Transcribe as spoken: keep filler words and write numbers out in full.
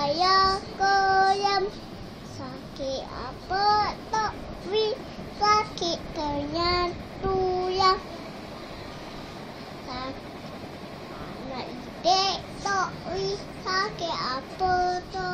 saya kolam. Sakit apa tak wi, sakit ternyata. Nak dek tak wi, sakit apa tak